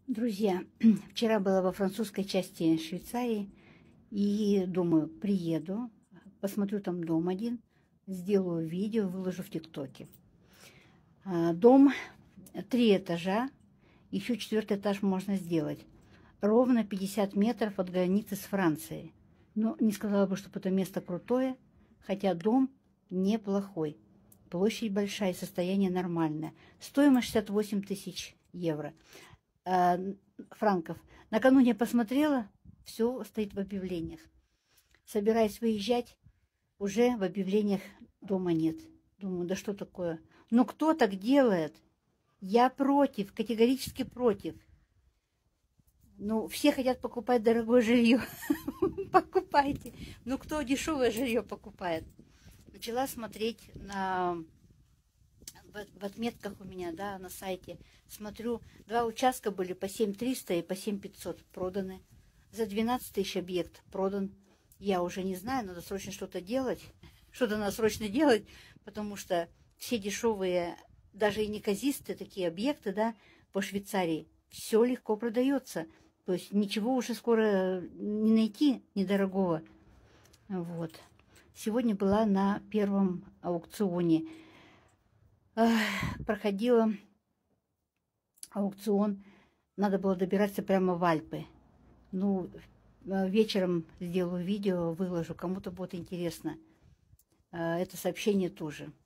Друзья, вчера была во французской части Швейцарии, и думаю, приеду, посмотрю там дом один, сделаю видео, выложу в ТикТоке. Дом 3 этажа, еще 4-й этаж можно сделать. Ровно 50 метров от границы с Францией. Но не сказала бы, что это место крутое, хотя дом неплохой. Площадь большая, состояние нормальное. Стоимость 68 тысяч евро. Франков. Накануне посмотрела, все стоит в объявлениях. Собираюсь выезжать, уже в объявлениях дома нет. Думаю, да что такое? Но кто так делает? Я против, категорически против. Ну, все хотят покупать дорогое жилье. Покупайте. Ну, кто дешевое жилье покупает? Начала смотреть в отметках у меня, да, на сайте. Смотрю, 2 участка были по 7300 и по 7500 проданы. За 12 тысяч объект продан. Я уже не знаю, надо срочно что-то делать. Что-то надо срочно делать, потому что все дешевые, даже и неказистые такие объекты, да, по Швейцарии, все легко продается. То есть ничего уже скоро не найти недорогого. Вот. Сегодня была на первом аукционе. Проходила аукцион, надо было добираться прямо в Альпы. Ну, вечером сделаю видео, выложу, кому-то будет интересно. Это сообщение тоже.